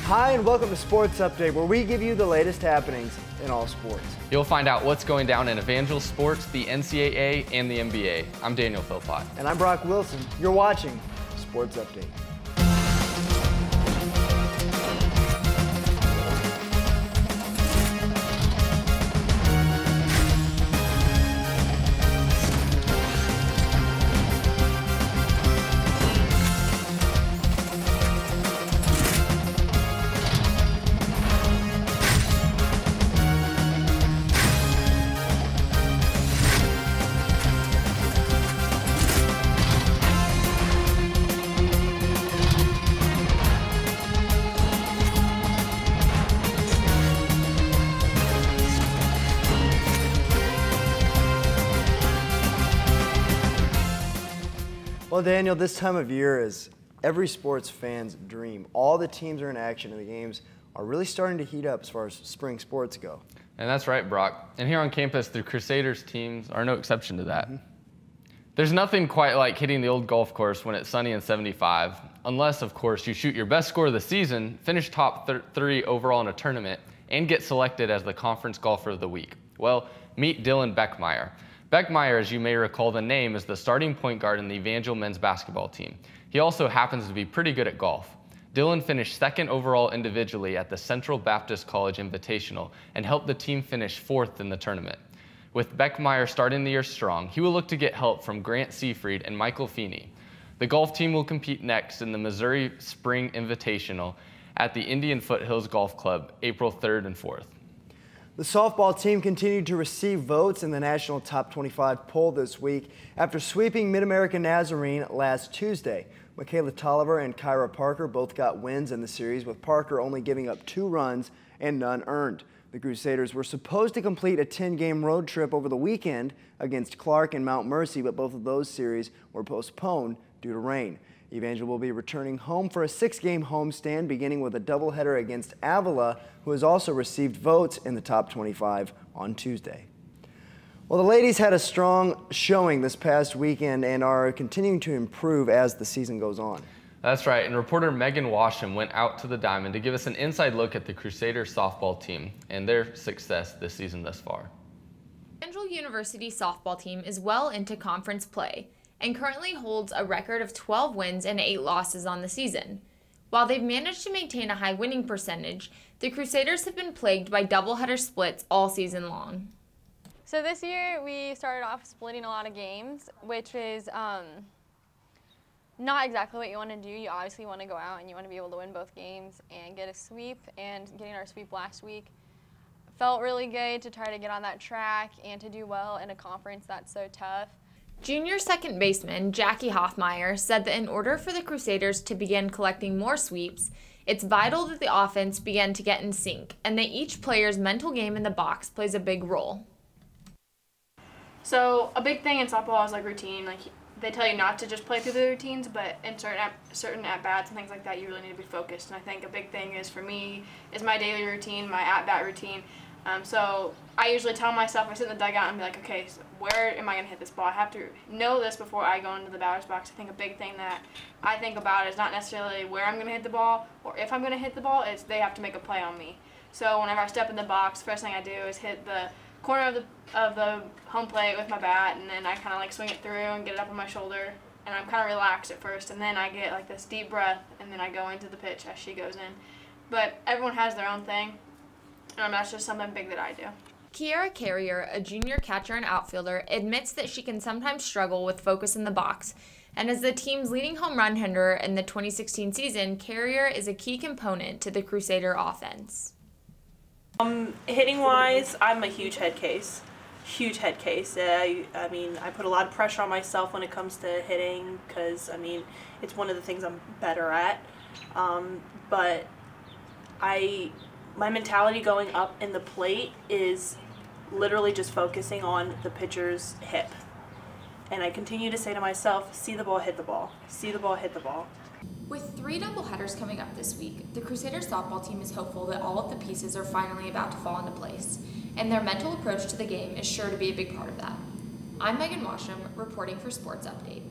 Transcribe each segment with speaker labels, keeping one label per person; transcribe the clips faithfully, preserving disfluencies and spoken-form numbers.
Speaker 1: Hi, and welcome to Sports Update, where we give you the latest happenings in all sports.
Speaker 2: You'll find out what's going down in Evangel sports, the N C double A, and the N B A. I'm Daniel Philpott.
Speaker 1: And I'm Brock Wilson. You're watching Sports Update. Well, Daniel, this time of year is every sports fan's dream. All the teams are in action, and the games are really starting to heat up as far as spring sports go.
Speaker 2: And that's right, Brock. And here on campus, the Crusaders teams are no exception to that. Mm-hmm. There's nothing quite like hitting the old golf course when it's sunny and seventy-five, unless, of course, you shoot your best score of the season, finish top th three overall in a tournament, and get selected as the Conference Golfer of the Week. Well, meet Dylan Beckmeyer. Beckmeyer, as you may recall the name, is the starting point guard in the Evangel men's basketball team. He also happens to be pretty good at golf. Dylan finished second overall individually at the Central Baptist College Invitational and helped the team finish fourth in the tournament. With Beckmeyer starting the year strong, he will look to get help from Grant Seafried and Michael Feeney. The golf team will compete next in the Missouri Spring Invitational at the Indian Foothills Golf Club, April third and fourth.
Speaker 1: The softball team continued to receive votes in the National Top twenty-five poll this week after sweeping Mid-America Nazarene last Tuesday. Michaela Tolliver and Kyra Parker both got wins in the series, with Parker only giving up two runs and none earned. The Crusaders were supposed to complete a ten game road trip over the weekend against Clark and Mount Mercy, but both of those series were postponed due to rain. Evangel will be returning home for a six game homestand, beginning with a doubleheader against Avila, who has also received votes in the top twenty-five on Tuesday. Well, the ladies had a strong showing this past weekend and are continuing to improve as the season goes on.
Speaker 2: That's right, and reporter Megan Washam went out to the Diamond to give us an inside look at the Crusaders softball team and their success this season thus far.
Speaker 3: Evangel University softball team is well into conference play and currently holds a record of twelve wins and eight losses on the season. While they've managed to maintain a high winning percentage, the Crusaders have been plagued by doubleheader splits all season long.
Speaker 4: So this year we started off splitting a lot of games, which is um, not exactly what you want to do. You obviously want to go out and you want to be able to win both games and get a sweep, and getting our sweep last week felt really good to try to get on that track and to do well in a conference that's so tough.
Speaker 3: Junior second baseman Jackie Hoffmeyer said that in order for the Crusaders to begin collecting more sweeps, it's vital that the offense begin to get in sync, and that each player's mental game in the box plays a big role.
Speaker 5: So a big thing in softball is like routine. Like they tell you not to just play through the routines, but in certain at, certain at bats and things like that, you really need to be focused. And I think a big thing is for me is my daily routine, my at bat routine. Um, so I usually tell myself, I sit in the dugout and be like, okay, so where am I going to hit this ball? I have to know this before I go into the batter's box. I think a big thing that I think about is not necessarily where I'm going to hit the ball or if I'm going to hit the ball, it's they have to make a play on me. So whenever I step in the box, first thing I do is hit the corner of the, of the home plate with my bat, and then I kind of like swing it through and get it up on my shoulder. And I'm kind of relaxed at first, and then I get like this deep breath, and then I go into the pitch as she goes in. But everyone has their own thing. Um, that's just something big that I do.
Speaker 3: Kiara Carrier, a junior catcher and outfielder, admits that she can sometimes struggle with focus in the box, and as the team's leading home run hitter in the twenty sixteen season, Carrier is a key component to the Crusader offense.
Speaker 6: Um, hitting wise, I'm a huge head case. Huge head case. Uh, I, I mean, I put a lot of pressure on myself when it comes to hitting because, I mean, it's one of the things I'm better at. Um, but I... My mentality going up in the plate is literally just focusing on the pitcher's hip. And I continue to say to myself, see the ball, hit the ball. See the ball, hit the ball.
Speaker 3: With three doubleheaders coming up this week, the Crusaders softball team is hopeful that all of the pieces are finally about to fall into place, and their mental approach to the game is sure to be a big part of that. I'm Megan Washam, reporting for Sports Update.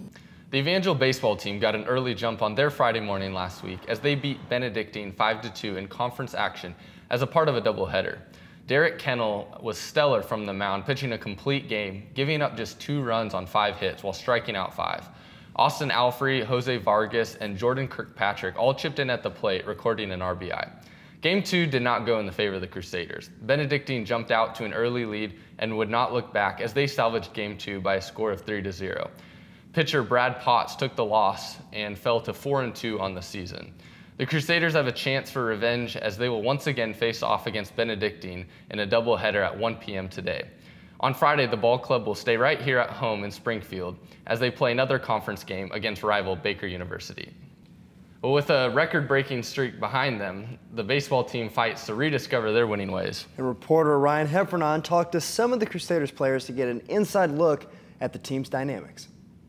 Speaker 2: The Evangel baseball team got an early jump on their Friday morning last week as they beat Benedictine five to two in conference action as a part of a doubleheader. Derek Kennel was stellar from the mound, pitching a complete game, giving up just two runs on five hits while striking out five. Austin Alfrey, Jose Vargas, and Jordan Kirkpatrick all chipped in at the plate, recording an R B I. Game two did not go in the favor of the Crusaders. Benedictine jumped out to an early lead and would not look back as they salvaged game two by a score of three to zero. Pitcher Brad Potts took the loss and fell to four and two on the season. The Crusaders have a chance for revenge as they will once again face off against Benedictine in a doubleheader at one p m today. On Friday, the ball club will stay right here at home in Springfield as they play another conference game against rival Baker University. Well, with a record-breaking streak behind them, the baseball team fights to rediscover their winning ways.
Speaker 1: And reporter Ryan Heffernan talked to some of the Crusaders players to get an inside look at the team's dynamics.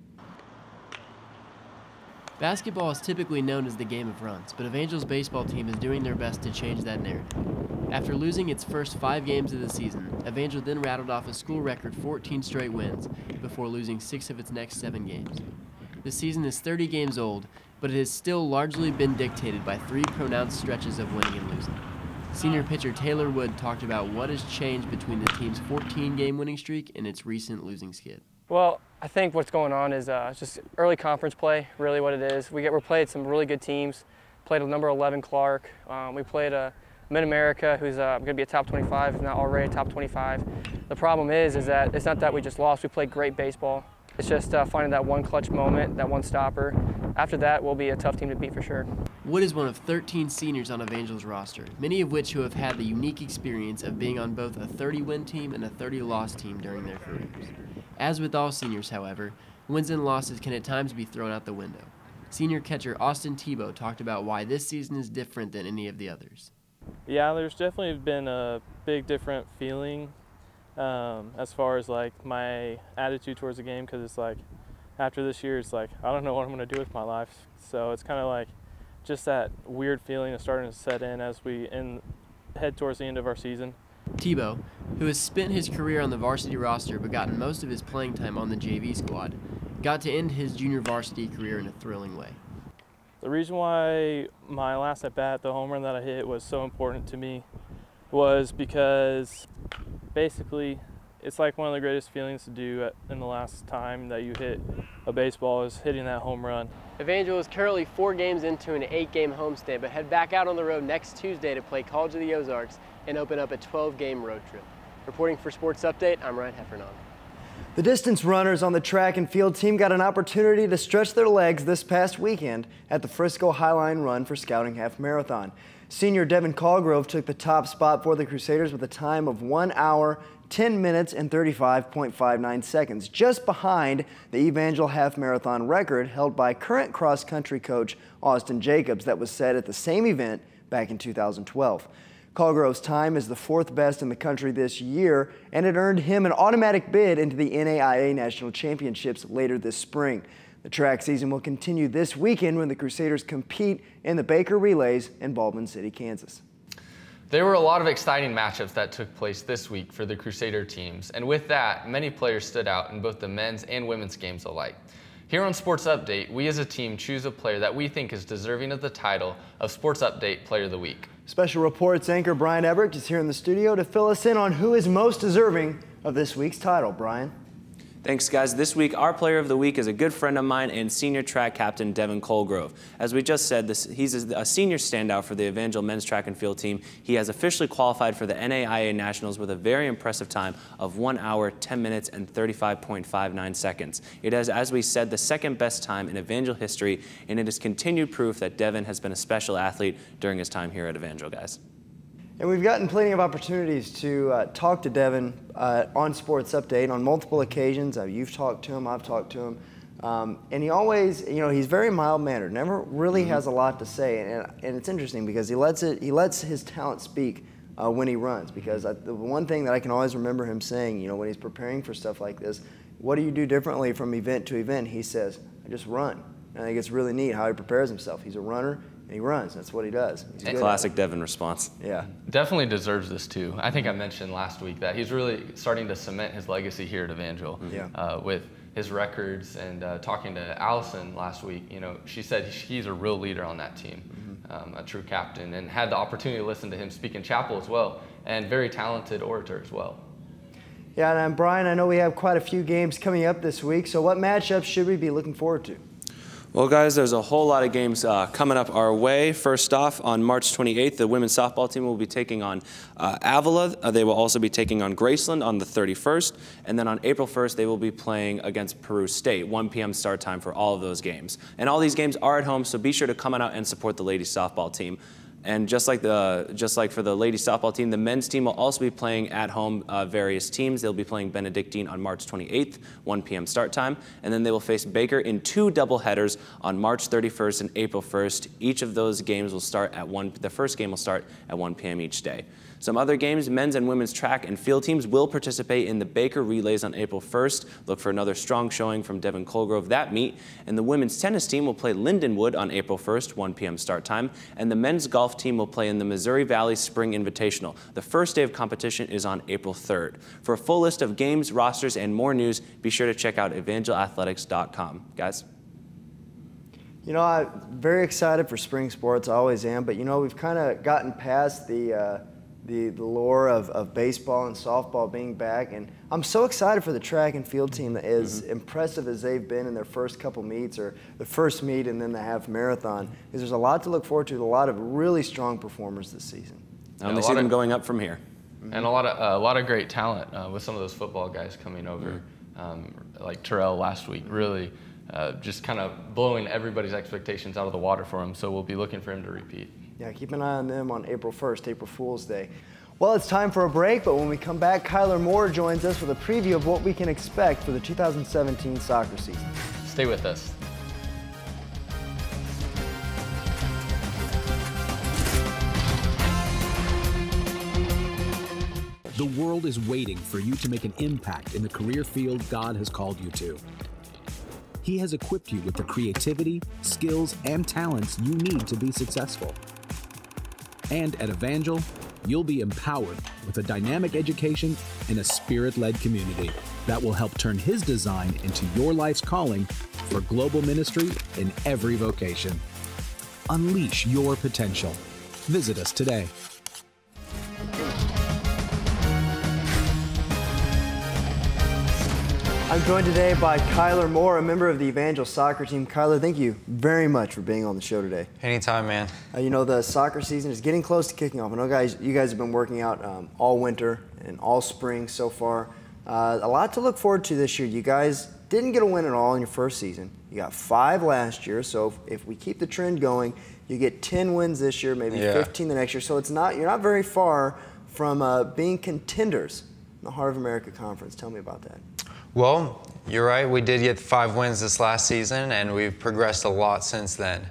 Speaker 7: Basketball is typically known as the game of runs, but Evangel's baseball team is doing their best to change that narrative. After losing its first five games of the season, Evangel then rattled off a school record fourteen straight wins before losing six of its next seven games. The season is thirty games old, but it has still largely been dictated by three pronounced stretches of winning and losing. Senior pitcher Taylor Wood talked about what has changed between the team's fourteen game winning streak and its recent losing skid.
Speaker 8: Well, I think what's going on is uh, just early conference play, really what it is. We get, we're played some really good teams. Played a number eleven Clark. Um, we played a Mid-America who's uh, going to be a top twenty-five, if not already top twenty-five. The problem is, is that it's not that we just lost. We played great baseball. It's just uh, finding that one clutch moment, that one stopper. After that, we'll be a tough team to beat for sure.
Speaker 7: Wood is one of thirteen seniors on Evangel's roster, many of which who have had the unique experience of being on both a thirty win team and a thirty loss team during their careers. As with all seniors, however, wins and losses can at times be thrown out the window. Senior catcher Austin Tebow talked about why this season is different than any of the others.
Speaker 9: Yeah, there's definitely been a big different feeling um, as far as like my attitude towards the game, because it's like after this year, it's like I don't know what I'm going to do with my life. So it's kind of like just that weird feeling is starting to set in as we in, head towards the end of our season.
Speaker 7: Tebow, who has spent his career on the varsity roster but gotten most of his playing time on the J V squad, got to end his junior varsity career in a thrilling way.
Speaker 9: The reason why my last at bat, the home run that I hit, was so important to me was because basically it's like one of the greatest feelings to do at, in the last time that you hit a baseball is hitting that home run.
Speaker 10: Evangel is currently four games into an eight game homestand, but head back out on the road next Tuesday to play College of the Ozarks and open up a twelve game road trip. Reporting for Sports Update, I'm Ryan Heffernan.
Speaker 1: The distance runners on the track and field team got an opportunity to stretch their legs this past weekend at the Frisco Highline Run for Scouting Half Marathon. Senior Devin Callgrove took the top spot for the Crusaders with a time of one hour, ten minutes, and thirty-five point five nine seconds, just behind the Evangel Half Marathon record held by current cross-country coach Austin Jacobs that was set at the same event back in two thousand twelve. Callgrove's time is the fourth best in the country this year, and it earned him an automatic bid into the N A I A National Championships later this spring. The track season will continue this weekend when the Crusaders compete in the Baker Relays in Baldwin City, Kansas.
Speaker 2: There were a lot of exciting matchups that took place this week for the Crusader teams, and with that, many players stood out in both the men's and women's games alike. Here on Sports Update, we as a team choose a player that we think is deserving of the title of Sports Update Player of the Week.
Speaker 1: Special Reports anchor Brian Everett is here in the studio to fill us in on who is most deserving of this week's title. Brian.
Speaker 11: Thanks, guys. This week, our player of the week is a good friend of mine and senior track captain, Devin Callgrove. As we just said, this, he's a senior standout for the Evangel men's track and field team. He has officially qualified for the N A I A Nationals with a very impressive time of one hour, ten minutes, and thirty-five point five nine seconds. It is, as we said, the second best time in Evangel history, and it is continued proof that Devin has been a special athlete during his time here at Evangel, guys.
Speaker 1: And we've gotten plenty of opportunities to uh, talk to Devin uh, on Sports Update on multiple occasions. Uh, you've talked to him, I've talked to him. Um, and he always, you know, he's very mild-mannered, never really mm-hmm. has a lot to say. And, and it's interesting because he lets, it, he lets his talent speak uh, when he runs. Because I, the one thing that I can always remember him saying, you know, when he's preparing for stuff like this, what do you do differently from event to event? He says, I just run. And I think it's really neat how he prepares himself. He's a runner. And he runs. That's what he does.
Speaker 11: A classic Devin response.
Speaker 1: Yeah.
Speaker 2: Definitely deserves this, too. I think I mentioned last week that he's really starting to cement his legacy here at Evangel
Speaker 1: yeah.
Speaker 2: uh, with his records and uh, talking to Allison last week, you know, she said he's a real leader on that team, mm-hmm. um, a true captain, and had the opportunity to listen to him speak in chapel as well, and very talented orator as well.
Speaker 1: Yeah, and Brian, I know we have quite a few games coming up this week, so what matchups should we be looking forward to?
Speaker 11: Well, guys, there's a whole lot of games uh, coming up our way. First off, on March twenty-eighth, the women's softball team will be taking on uh, Avila. Uh, they will also be taking on Graceland on the thirty-first. And then on April first, they will be playing against Peru State, one p m start time for all of those games. And all these games are at home, so be sure to come on out and support the ladies softball team. And just like the just like for the ladies softball team, the men's team will also be playing at home uh, various teams. They'll be playing Benedictine on March twenty-eighth, one p m start time, and then they will face Baker in two doubleheaders on March thirty-first and April first. Each of those games will start at one. The first game will start at one p m each day. Some other games, men's and women's track and field teams will participate in the Baker Relays on April first. Look for another strong showing from Devin Colgrove that meet. And the women's tennis team will play Lindenwood on April first, one p m start time. And the men's golf team will play in the Missouri Valley Spring Invitational. The first day of competition is on April third. For a full list of games, rosters, and more news, be sure to check out evangel athletics dot com. Guys?
Speaker 1: You know, I'm very excited for spring sports. I always am. But, you know, we've kind of gotten past the... Uh, The, the lure of, of baseball and softball being back. And I'm so excited for the track and field team, that as mm-hmm. impressive as they've been in their first couple meets, or the first meet and then the half marathon, because there's a lot to look forward to, a lot of really strong performers this season.
Speaker 11: I only see them going up from here.
Speaker 2: Mm-hmm. And a lot of uh, a lot of great talent uh, with some of those football guys coming over, mm-hmm. um, like Terrell last week, really uh, just kind of blowing everybody's expectations out of the water for him. So we'll be looking for him to repeat.
Speaker 1: Yeah, keep an eye on them on April first, April Fool's Day. Well, it's time for a break, but when we come back, Kyler Moore joins us with a preview of what we can expect for the two thousand seventeen soccer season.
Speaker 2: Stay with us.
Speaker 12: The world is waiting for you to make an impact in the career field God has called you to. He has equipped you with the creativity, skills, and talents you need to be successful. And at Evangel, you'll be empowered with a dynamic education and a spirit-led community that will help turn His design into your life's calling for global ministry in every vocation. Unleash your potential. Visit us today.
Speaker 1: I'm joined today by Kyler Moore, a member of the Evangel soccer team. Kyler, thank you very much for being on the show today.
Speaker 13: Anytime, man.
Speaker 1: Uh, you know, the soccer season is getting close to kicking off. I know, guys, you guys have been working out um, all winter and all spring so far. Uh, a lot to look forward to this year. You guys didn't get a win at all in your first season. You got five last year, so if, if we keep the trend going, you get ten wins this year, maybe yeah. fifteen the next year. So it's not you're not very far from uh, being contenders in the Heart of America Conference. Tell me about that.
Speaker 13: Well, you're right. We did get five wins this last season, and we've progressed a lot since then.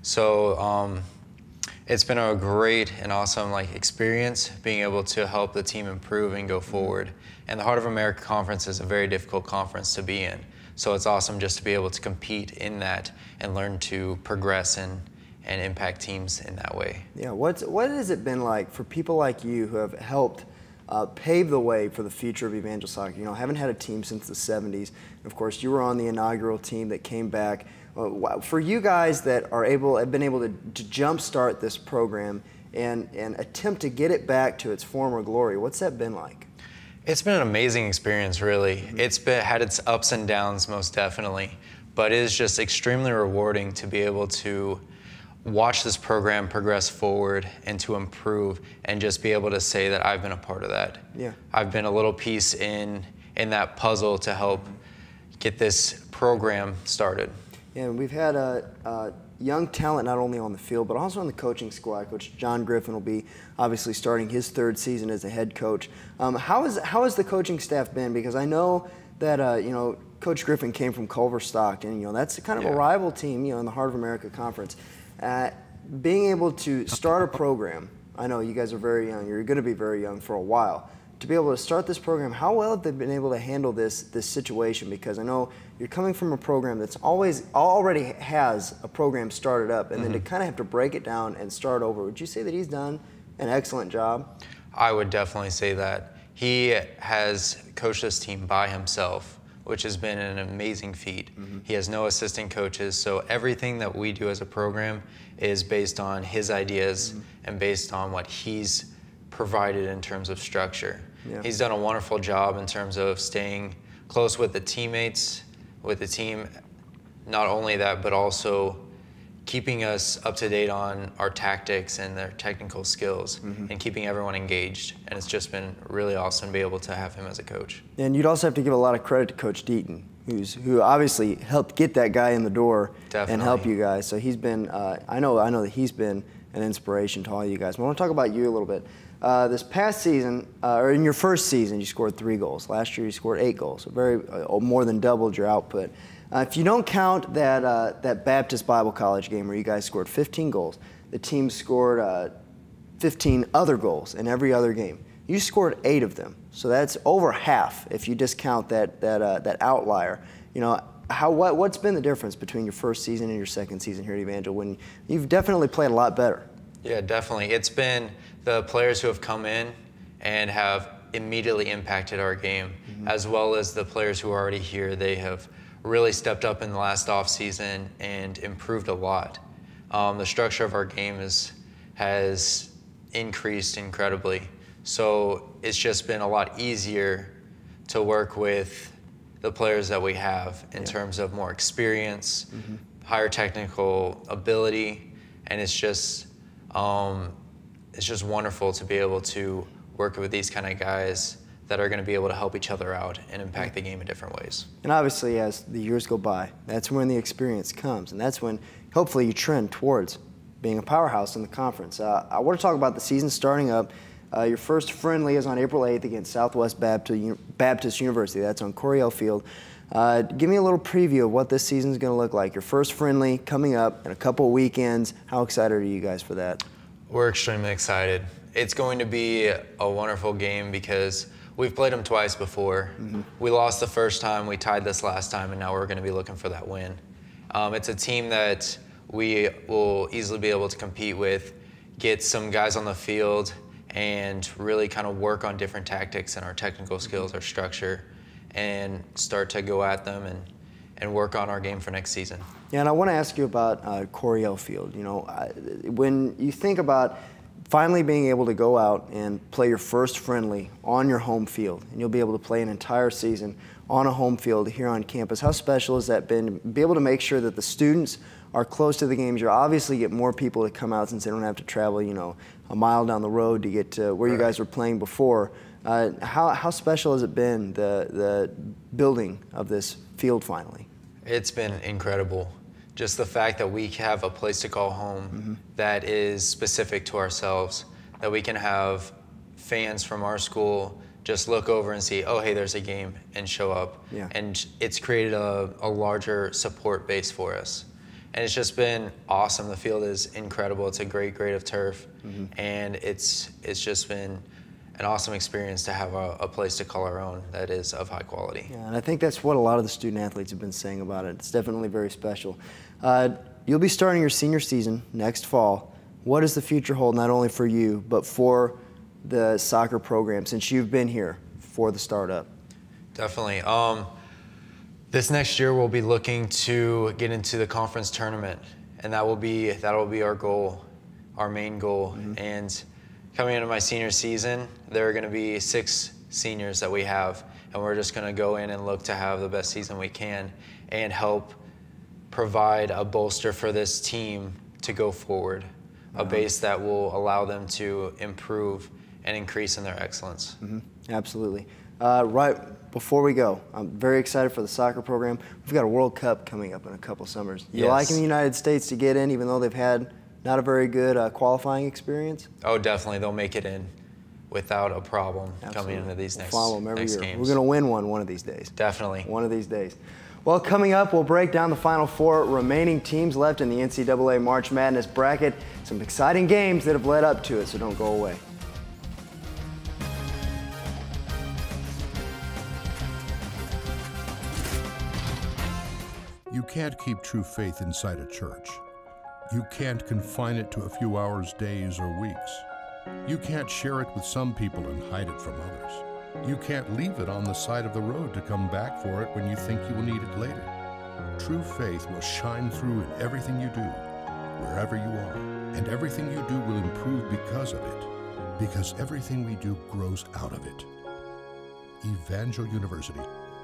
Speaker 13: So um, it's been a great and awesome like experience being able to help the team improve and go forward. And the Heart of America Conference is a very difficult conference to be in. So it's awesome just to be able to compete in that and learn to progress and, and impact teams in that way.
Speaker 1: Yeah, what's, what has it been like for people like you who have helped Uh, pave the way for the future of Evangel Soccer? You know, haven't had a team since the seventies. Of course, you were on the inaugural team that came back. Uh, for you guys that are able, have been able to, to jumpstart this program and, and attempt to get it back to its former glory, what's that been like?
Speaker 13: It's been an amazing experience, really. Mm-hmm. It's been, had its ups and downs, most definitely, but it is just extremely rewarding to be able to watch this program progress forward and to improve, and just be able to say that I've been a part of that.
Speaker 1: Yeah.
Speaker 13: I've been a little piece in in that puzzle to help get this program started.
Speaker 1: Yeah, and we've had a, a young talent not only on the field but also on the coaching squad. Coach John Griffin will be obviously starting his third season as a head coach. Um, how is how has the coaching staff been? Because I know that uh, you know Coach Griffin came from Culver Stockton. You know that's kind of yeah. a rival team. You know in the Heart of America Conference. Uh, being able to start a program, I know you guys are very young, you're going to be very young for a while, to be able to start this program, how well have they been able to handle this this situation? Because I know you're coming from a program that's always already has a program started up, and mm-hmm. then to kind of have to break it down and start over. Would you say that he's done an excellent job?
Speaker 13: I would definitely say that. He has coached this team by himself which has been an amazing feat. Mm-hmm. He has no assistant coaches, so everything that we do as a program is based on his ideas mm-hmm. and based on what he's provided in terms of structure. Yeah. He's done a wonderful job in terms of staying close with the teammates, with the team. Not only that, but also keeping us up to date on our tactics and their technical skills mm-hmm. and keeping everyone engaged. And it's just been really awesome to be able to have him as a coach.
Speaker 1: And you'd also have to give a lot of credit to Coach Deaton, who's who obviously helped get that guy in the door Definitely. and help you guys. So he's been, uh, I know I know that he's been an inspiration to all you guys. But I want to talk about you a little bit. Uh, this past season, uh, or in your first season, you scored three goals. Last year you scored eight goals, so very uh, more than doubled your output. Uh, if you don't count that uh, that Baptist Bible College game where you guys scored fifteen goals, the team scored uh, fifteen other goals in every other game. You scored eight of them, so that's over half if you discount that that uh, that outlier. You know, how what what's been the difference between your first season and your second season here at Evangel when you've definitely played a lot better?
Speaker 13: Yeah, definitely. It's been the players who have come in and have immediately impacted our game, mm-hmm. as well as the players who are already here. They have really stepped up in the last off season and improved a lot. Um, the structure of our game is, has increased incredibly. So it's just been a lot easier to work with the players that we have in yeah. terms of more experience, mm-hmm. higher technical ability, and it's just um, it's just wonderful to be able to work with these kind of guys that are going to be able to help each other out and impact the game in different ways.
Speaker 1: And obviously, as the years go by, that's when the experience comes, and that's when hopefully you trend towards being a powerhouse in the conference. Uh, I want to talk about the season starting up. Uh, your first friendly is on April eighth against Southwest Baptist University. That's on Coryell Field. Uh, give me a little preview of what this season is going to look like. Your first friendly coming up in a couple of weekends. How excited are you guys for that?
Speaker 13: We're extremely excited. It's going to be a wonderful game because we've played them twice before. Mm-hmm. We lost the first time, we tied this last time, and now we're going to be looking for that win. Um, it's a team that we will easily be able to compete with, get some guys on the field, and really kind of work on different tactics and our technical skills, our structure, and start to go at them and, and work on our game for next season.
Speaker 1: Yeah, and I want to ask you about uh, Coryell Field. You know, I, when you think about finally being able to go out and play your first friendly on your home field, and you'll be able to play an entire season on a home field here on campus, how special has that been to be able to make sure that the students are close to the games? You'll obviously get more people to come out since they don't have to travel, you know, a mile down the road to get to where right. you guys were playing before. Uh, how, how special has it been, the, the building of this field finally?
Speaker 13: It's been incredible. Just the fact that we have a place to call home mm-hmm. that is specific to ourselves, that we can have fans from our school just look over and see, oh, hey, there's a game, and show up. Yeah. And it's created a, a larger support base for us. And it's just been awesome. The field is incredible. It's a great grade of turf, mm-hmm. and it's it's just been an awesome experience to have a, a place to call our own that is of high quality.
Speaker 1: Yeah, and I think that's what a lot of the student athletes have been saying about it. It's definitely very special. Uh, you'll be starting your senior season next fall. What does the future hold, not only for you, but for the soccer program, since you've been here for the startup?
Speaker 13: Definitely. Um, This next year, we'll be looking to get into the conference tournament, and that will be that will be our goal, our main goal. Mm-hmm. And coming into my senior season, there are going to be six seniors that we have, and we're just going to go in and look to have the best season we can and help provide a bolster for this team to go forward, uh-huh. a base that will allow them to improve and increase in their excellence.
Speaker 1: Mm-hmm. Absolutely. Uh, right before we go, I'm very excited for the soccer program. We've got a World Cup coming up in a couple summers. You
Speaker 13: yes.
Speaker 1: liking the United States to get in, even though they've had not a very good uh, qualifying experience?
Speaker 13: Oh, definitely. They'll make it in without a problem. Absolutely. Coming into these next,
Speaker 1: we'll follow them every
Speaker 13: next
Speaker 1: year.
Speaker 13: games.
Speaker 1: We're going to win one one of these days.
Speaker 13: Definitely.
Speaker 1: One of these days. Well, coming up, we'll break down the final four remaining teams left in the N C double A March Madness bracket. Some exciting games that have led up to it, so don't go away.
Speaker 14: You can't keep true faith inside a church. You can't confine it to a few hours, days, or weeks. You can't share it with some people and hide it from others. You can't leave it on the side of the road to come back for it when you think you will need it later. True faith will shine through in everything you do, wherever you are, and everything you do will improve because of it, because everything we do grows out of it. Evangel University.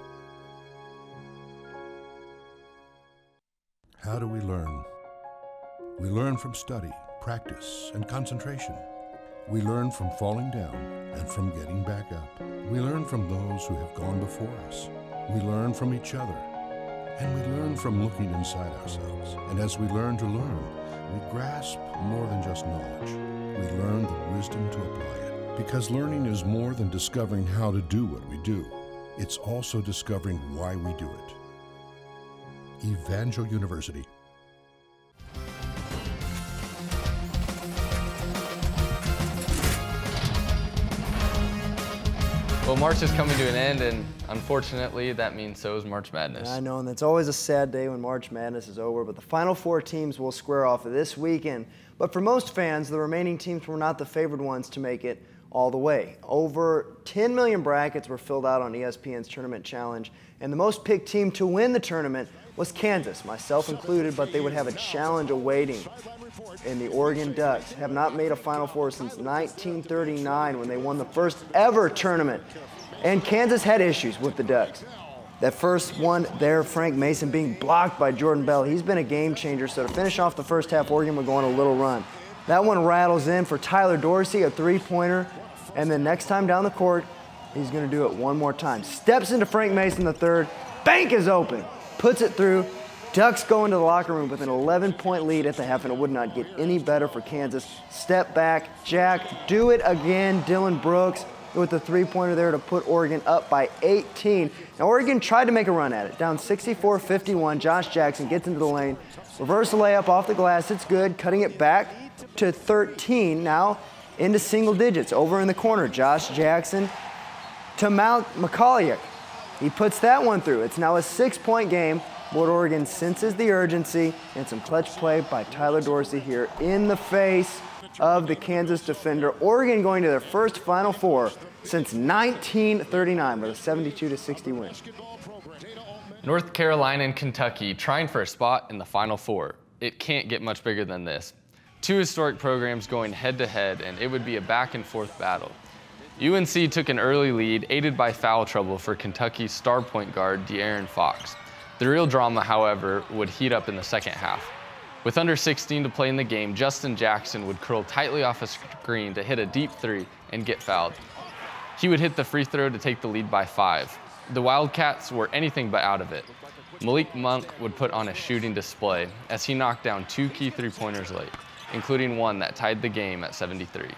Speaker 14: How do we learn? We learn from study, practice, and concentration. We learn from falling down and from getting back up. We learn from those who have gone before us. We learn from each other. And we learn from looking inside ourselves. And as we learn to learn, we grasp more than just knowledge. We learn the wisdom to apply it. Because learning is more than discovering how to do what we do. It's also discovering why we do it. Evangel University.
Speaker 2: Well, March is coming to an end, and unfortunately, that means so is March Madness.
Speaker 1: I know, and it's always a sad day when March Madness is over, but the Final Four teams will square off this weekend. But for most fans, the remaining teams were not the favored ones to make it all the way. Over ten million brackets were filled out on E S P N's Tournament Challenge, and the most picked team to win the tournament was Kansas, myself included, but they would have a challenge awaiting. And the Oregon Ducks have not made a Final Four since nineteen thirty-nine when they won the first ever tournament. And Kansas had issues with the Ducks. That first one there, Frank Mason being blocked by Jordan Bell. He's been a game changer, so to finish off the first half, Oregon would go on a little run. That one rattles in for Tyler Dorsey, a three-pointer, and then next time down the court, he's going to do it one more time. Steps into Frank Mason the third, bank is open, puts it through. Ducks go into the locker room with an eleven point lead at the half, and it would not get any better for Kansas. Step back, Jack, do it again. Dylan Brooks with the three-pointer there to put Oregon up by eighteen. Now, Oregon tried to make a run at it. Down sixty-four fifty-one, Josh Jackson gets into the lane. Reverse layup off the glass, it's good. Cutting it back to thirteen, now into single digits. Over in the corner, Josh Jackson to Mount McCulloch. He puts that one through. It's now a six-point game. But Oregon senses the urgency, and some clutch play by Tyler Dorsey here in the face of the Kansas defender. Oregon going to their first Final Four since nineteen thirty-nine with a seventy-two to sixty win.
Speaker 2: North Carolina and Kentucky trying for a spot in the Final Four. It can't get much bigger than this. Two historic programs going head-to-head, and it would be a back-and-forth battle. U N C took an early lead, aided by foul trouble for Kentucky's star point guard De'Aaron Fox. The real drama, however, would heat up in the second half. With under sixteen to play in the game, Justin Jackson would curl tightly off a screen to hit a deep three and get fouled. He would hit the free throw to take the lead by five. The Wildcats were anything but out of it. Malik Monk would put on a shooting display as he knocked down two key three-pointers late, including one that tied the game at seventy-three.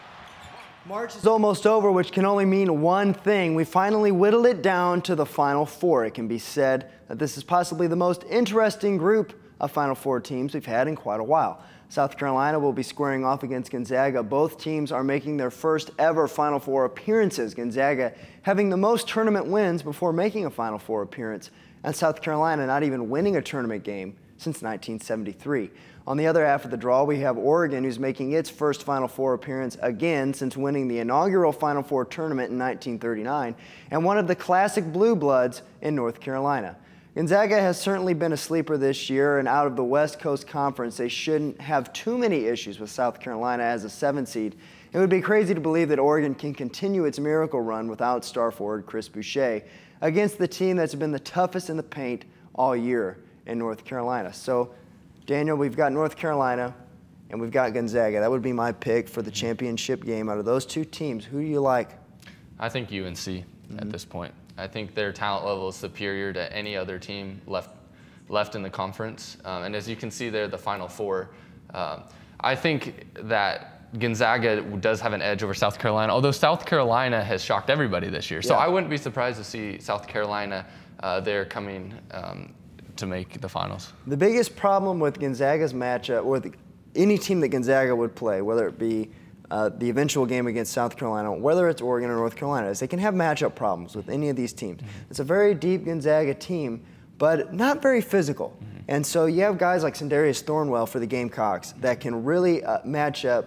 Speaker 1: March is almost over, which can only mean one thing. We finally whittled it down to the Final Four. It can be said that this is possibly the most interesting group of Final Four teams we've had in quite a while. South Carolina will be squaring off against Gonzaga. Both teams are making their first ever Final Four appearances. Gonzaga having the most tournament wins before making a Final Four appearance, and South Carolina not even winning a tournament game since nineteen seventy-three. On the other half of the draw, we have Oregon, who's making its first Final Four appearance again since winning the inaugural Final Four tournament in nineteen thirty-nine, and one of the classic blue bloods in North Carolina. Gonzaga has certainly been a sleeper this year, and out of the West Coast Conference, they shouldn't have too many issues with South Carolina as a seven seed. It would be crazy to believe that Oregon can continue its miracle run without star forward Chris Boucher against the team that's been the toughest in the paint all year in North Carolina. So, Daniel, we've got North Carolina and we've got Gonzaga. That would be my pick for the championship game. Out of those two teams, who do you like?
Speaker 2: I think U N C mm-hmm. at this point. I think their talent level is superior to any other team left left in the conference. Um, and as you can see there, the Final Four. Um, I think that Gonzaga does have an edge over South Carolina, although South Carolina has shocked everybody this year. So yeah. I wouldn't be surprised to see South Carolina uh, there coming um, to make the finals.
Speaker 1: The biggest problem with Gonzaga's matchup, or the, any team that Gonzaga would play, whether it be Uh, the eventual game against South Carolina, whether it's Oregon or North Carolina, is they can have matchup problems with any of these teams. Mm-hmm. It's a very deep Gonzaga team, but not very physical. Mm-hmm. And so you have guys like Sindarius Thornwell for the Gamecocks that can really uh, match up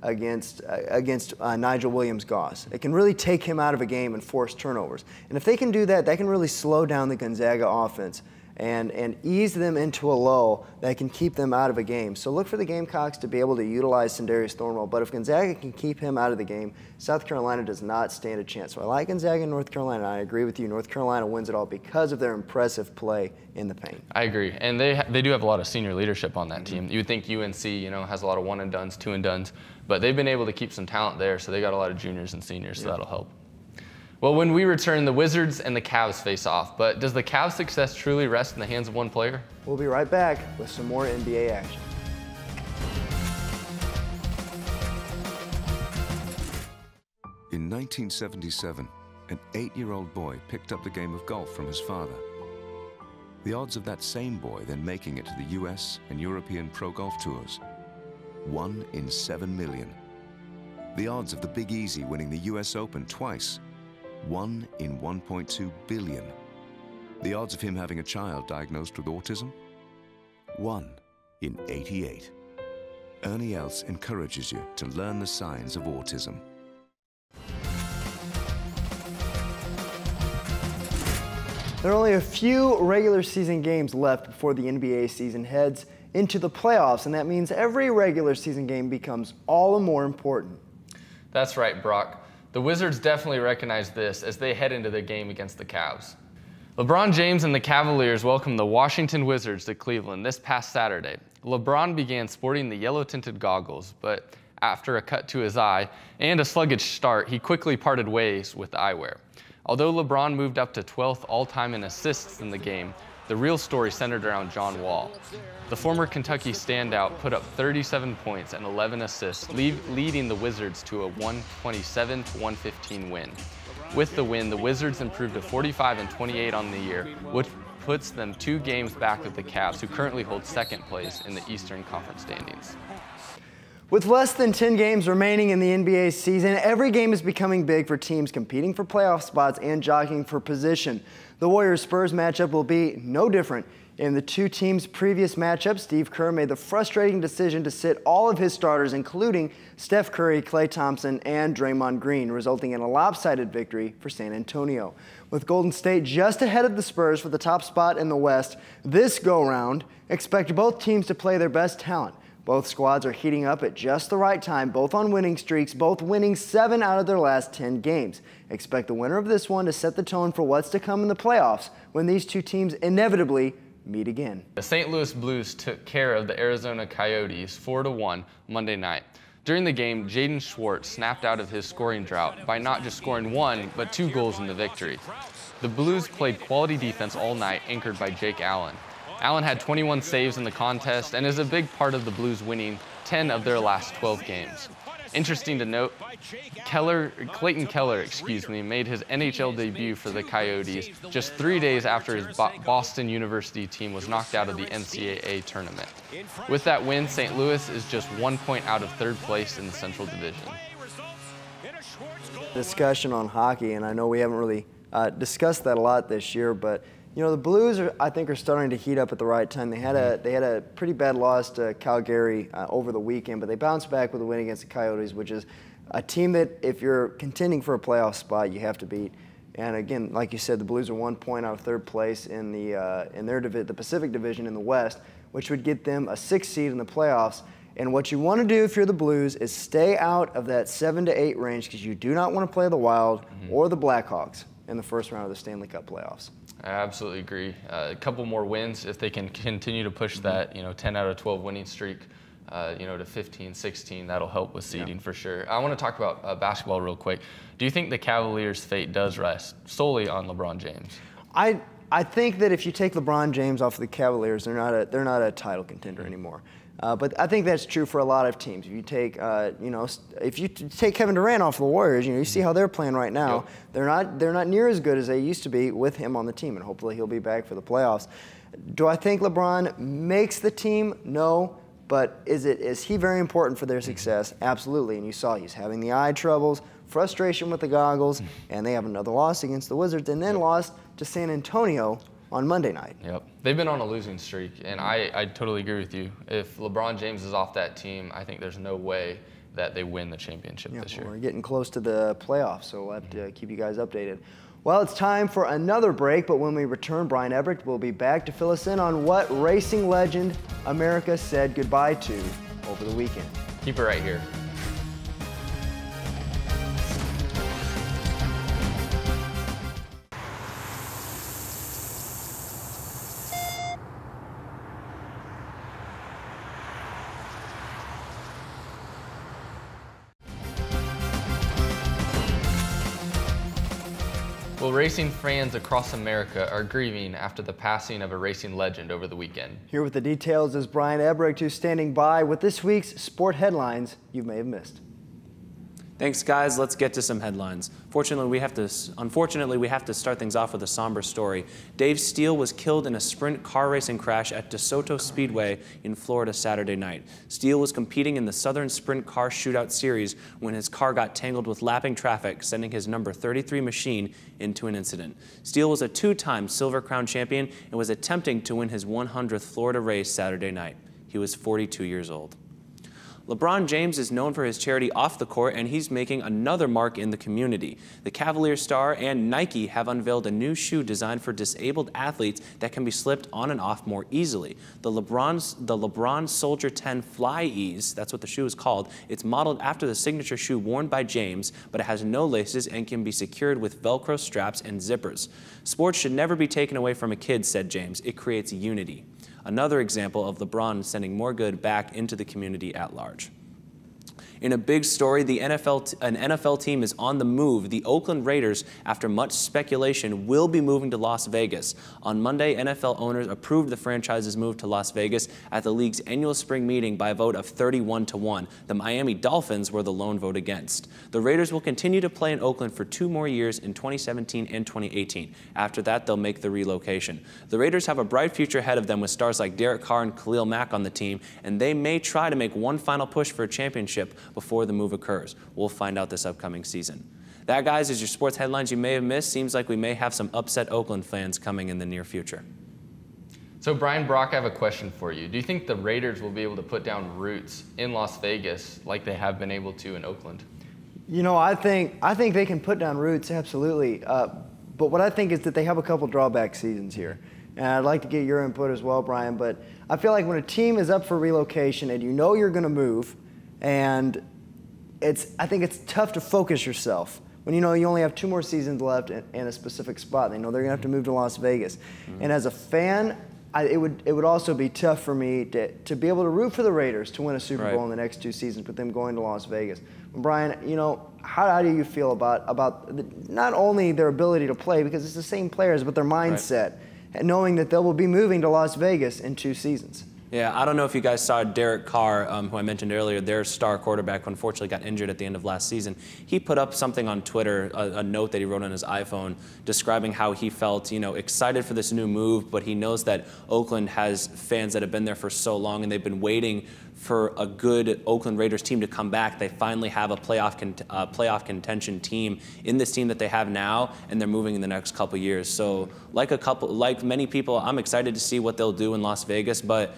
Speaker 1: against uh, against uh, Nigel Williams-Goss. It can really take him out of a game and force turnovers. And if they can do that, that can really slow down the Gonzaga offense and, and ease them into a lull that can keep them out of a game. So look for the Gamecocks to be able to utilize Sindarius Thornwell. But if Gonzaga can keep him out of the game, South Carolina does not stand a chance. So I like Gonzaga and North Carolina. I agree with you. North Carolina wins it all because of their impressive play in the paint.
Speaker 2: I agree. And they they do have a lot of senior leadership on that mm-hmm. team. You would think U N C, you know, has a lot of one-and-dones, two-and-dones. But they've been able to keep some talent there, so they got a lot of juniors and seniors, so yeah. that'll help. Well, when we return, the Wizards and the Cavs face off. But does the Cavs' success truly rest in the hands of one player?
Speaker 1: We'll be right back with some more N B A action.
Speaker 15: In nineteen seventy-seven, an eight-year-old boy picked up the game of golf from his father. The odds of that same boy then making it to the U S and European Pro Golf Tours, one in seven million. The odds of the Big Easy winning the U S Open twice, one in one point two billion. The odds of him having a child diagnosed with autism? one in eighty-eight. Ernie Els encourages you to learn the signs of autism.
Speaker 1: There are only a few regular season games left before the N B A season heads into the playoffs, and that means every regular season game becomes all the more important.
Speaker 2: That's right, Brock. The Wizards definitely recognize this as they head into their game against the Cavs. LeBron James and the Cavaliers welcomed the Washington Wizards to Cleveland this past Saturday. LeBron began sporting the yellow-tinted goggles, but after a cut to his eye and a sluggish start, he quickly parted ways with the eyewear. Although LeBron moved up to twelfth all-time in assists in the game, the real story centered around John Wall. The former Kentucky standout put up thirty-seven points and eleven assists, lead, leading the Wizards to a one twenty-seven to one fifteen win. With the win, the Wizards improved to forty-five and twenty-eight on the year, which puts them two games back of the Cavs, who currently hold second place in the Eastern Conference standings.
Speaker 1: With less than ten games remaining in the N B A season, every game is becoming big for teams competing for playoff spots and jockeying for position. The Warriors-Spurs matchup will be no different. In the two teams' previous matchups, Steve Kerr made the frustrating decision to sit all of his starters, including Steph Curry, Klay Thompson, and Draymond Green, resulting in a lopsided victory for San Antonio. With Golden State just ahead of the Spurs for the top spot in the West, this go-round, expect both teams to play their best talent. Both squads are heating up at just the right time, both on winning streaks, both winning seven out of their last ten games. Expect the winner of this one to set the tone for what's to come in the playoffs when these two teams inevitably meet again.
Speaker 2: The Saint Louis Blues took care of the Arizona Coyotes four to one Monday night. During the game, Jaden Schwartz snapped out of his scoring drought by not just scoring one, but two goals in the victory. The Blues played quality defense all night, anchored by Jake Allen. Allen had twenty-one saves in the contest and is a big part of the Blues winning ten of their last twelve games. Interesting to note, Keller, Clayton Keller, excuse me, made his N H L debut for the Coyotes just three days after his Bo- Boston University team was knocked out of the N C double A tournament. With that win, Saint Louis is just one point out of third place in the Central Division.
Speaker 1: Discussion on hockey, and I know we haven't really uh, discussed that a lot this year, but you know, the Blues, are, I think, are starting to heat up at the right time. They had a they had a pretty bad loss to Calgary uh, over the weekend, but they bounced back with a win against the Coyotes, which is a team that, if you're contending for a playoff spot, you have to beat. And again, like you said, the Blues are one point out of third place in the uh, in their divi- the Pacific Division in the West, which would get them a sixth seed in the playoffs. And what you want to do if you're the Blues is stay out of that seven to eight range, because you do not want to play the Wild mm-hmm. or the Blackhawks in the first round of the Stanley Cup playoffs.
Speaker 2: I absolutely agree. Uh, a couple more wins if they can continue to push that, you know, ten out of twelve winning streak, uh, you know, to fifteen, sixteen. That'll help with seeding yeah. for sure. I want to talk about uh, basketball real quick. Do you think the Cavaliers' fate does rest solely on LeBron James?
Speaker 1: I I think that if you take LeBron James off of the Cavaliers, they're not a they're not a title contender anymore. Uh, but I think that's true for a lot of teams. If you take, uh, you know, if you t- take Kevin Durant off the Warriors, you know, you see how they're playing right now. Yep. They're not, they're not near as good as they used to be with him on the team, and hopefully he'll be back for the playoffs. Do I think LeBron makes the team? No. But is it is he very important for their success? Absolutely. And you saw he's having the eye troubles, frustration with the goggles, and they have another loss against the Wizards, and then yep. lost to San Antonio on Monday night.
Speaker 2: Yep. They've been on a losing streak, and I, I totally agree with you. If LeBron James is off that team, I think there's no way that they win the championship
Speaker 1: yeah,
Speaker 2: this year.
Speaker 1: We're getting close to the playoffs, so we'll have to keep you guys updated. Well, it's time for another break, but when we return, Brian Ebricht will be back to fill us in on what racing legend America said goodbye to over the weekend.
Speaker 2: Keep it right here. Well, racing fans across America are grieving after the passing of a racing legend over the weekend.
Speaker 1: Here with the details is Brian Ebricht, who's standing by with this week's sport headlines you may have missed.
Speaker 11: Thanks, guys. Let's get to some headlines. Fortunately, we have to, unfortunately, we have to start things off with a somber story. Dave Steele was killed in a sprint car racing crash at DeSoto Speedway in Florida Saturday night. Steele was competing in the Southern Sprint Car Shootout Series when his car got tangled with lapping traffic, sending his number thirty-three machine into an incident. Steele was a two-time Silver Crown champion and was attempting to win his one hundredth Florida race Saturday night. He was forty-two years old. LeBron James is known for his charity off the court, and he's making another mark in the community. The Cavalier star and Nike have unveiled a new shoe designed for disabled athletes that can be slipped on and off more easily. The LeBron's, the LeBron Soldier ten Fly Ease, that's what the shoe is called. It's modeled after the signature shoe worn by James, but it has no laces and can be secured with Velcro straps and zippers. Sports should never be taken away from a kid, said James. It creates unity. Another example of LeBron sending more good back into the community at large. In a big story, the N F L t an N F L team is on the move. The Oakland Raiders, after much speculation, will be moving to Las Vegas. On Monday, N F L owners approved the franchise's move to Las Vegas at the league's annual spring meeting by a vote of thirty-one to one. The Miami Dolphins were the lone vote against. The Raiders will continue to play in Oakland for two more years in twenty seventeen and twenty eighteen. After that, they'll make the relocation. The Raiders have a bright future ahead of them with stars like Derek Carr and Khalil Mack on the team, and they may try to make one final push for a championship before the move occurs. We'll find out this upcoming season. That, guys, is your sports headlines you may have missed. Seems like we may have some upset Oakland fans coming in the near future.
Speaker 2: So, Brian Brock, I have a question for you. Do you think the Raiders will be able to put down roots in Las Vegas like they have been able to in Oakland?
Speaker 1: You know, I think I think they can put down roots, absolutely. Uh, but what I think is that they have a couple drawback seasons here. And I'd like to get your input as well, Brian. But I feel like when a team is up for relocation and you know you're going to move, and it's I think it's tough to focus yourself when you know you only have two more seasons left in, in a specific spot. They know they're going to have to move to Las Vegas. Mm-hmm. And as a fan, I, it would it would also be tough for me to, to be able to root for the Raiders to win a Super
Speaker 11: Right.
Speaker 1: Bowl in the next two seasons, but them going to Las Vegas. Brian, you know, how, how do you feel about about the, not only their ability to play, because it's the same players, but their mindset, right. and knowing that they will be moving to Las Vegas in two seasons?
Speaker 11: Yeah, I don't know if you guys saw Derek Carr, um, who I mentioned earlier, their star quarterback, who unfortunately got injured at the end of last season. He put up something on Twitter, a, a note that he wrote on his iPhone, describing how he felt, you know, excited for this new move, but he knows that Oakland has fans that have been there for so long, and they've been waiting for a good Oakland Raiders team to come back. They finally have a playoff con uh, playoff contention team in this team that they have now, and they're moving in the next couple years. So, like a couple, like many people, I'm excited to see what they'll do in Las Vegas, but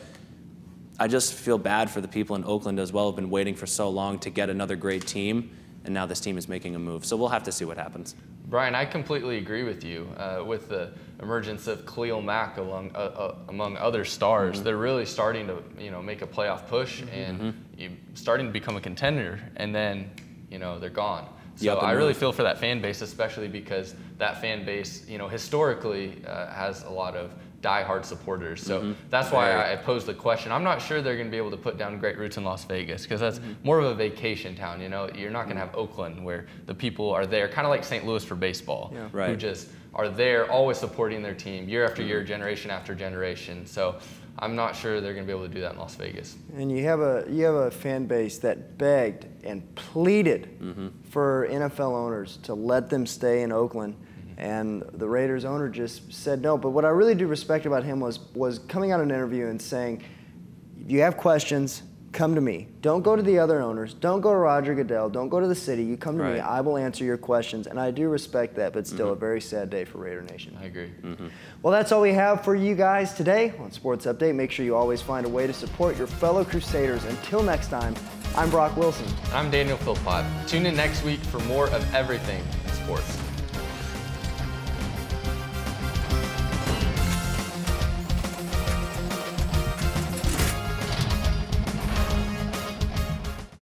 Speaker 11: I just feel bad for the people in Oakland as well, who've been waiting for so long to get another great team, and now this team is making a move. So we'll have to see what happens.
Speaker 2: Brian, I completely agree with you. Uh, with the emergence of Khalil Mack along, uh, uh, among other stars, mm-hmm. they're really starting to, you know, make a playoff push mm-hmm. and you, starting to become a contender, and then, you know, they're gone. So yep, I really feel for that fan base, especially because that fan base, you know, historically uh, has a lot of diehard supporters. So mm-hmm. that's why I, I posed the question. I'm not sure they're going to be able to put down great roots in Las Vegas, because that's mm-hmm. more of a vacation town. You know, you're not going to have Oakland where the people are there, kind of like Saint Louis for baseball,
Speaker 11: yeah. right.
Speaker 2: who just are there, always supporting their team year after year, generation after generation. So I'm not sure they're going to be able to do that in Las Vegas.
Speaker 1: And you have a you have a fan base that begged and pleaded mm-hmm. for N F L owners to let them stay in Oakland, mm-hmm. and the Raiders owner just said no. But what I really do respect about him was was coming out in an interview and saying, "If you have questions, come to me. Don't go to the other owners. Don't go to Roger Goodell. Don't go to the city. You come to right. me. I will answer your questions." And I do respect that, but still mm-hmm. a very sad day for Raider Nation.
Speaker 2: I agree.
Speaker 1: Mm-hmm. Well, that's all we have for you guys today on Sports Update. Make sure you always find a way to support your fellow Crusaders. Until next time, I'm Brock Wilson.
Speaker 2: I'm Daniel Philpott. Tune in next week for more of everything in sports.